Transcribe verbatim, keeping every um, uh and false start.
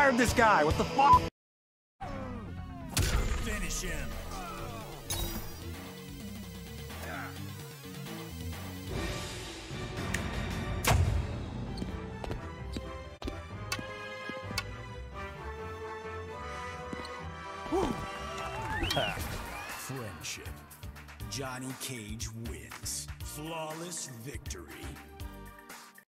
fired this guy. What the fuck? Finish him. Friendship. Johnny Cage wins. Flawless victory.